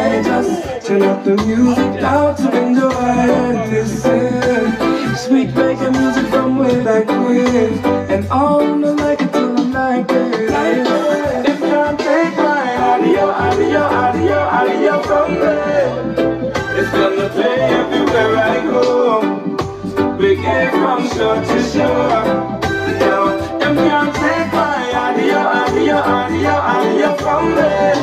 I just turn up the music down to enjoy and listen. Sweet reggae music from way back when, and all I like it till I'm like it. If you can't take my audio from me, it's gonna play everywhere I go. Reggae from shore to shore. Now, them can't take my audio from me.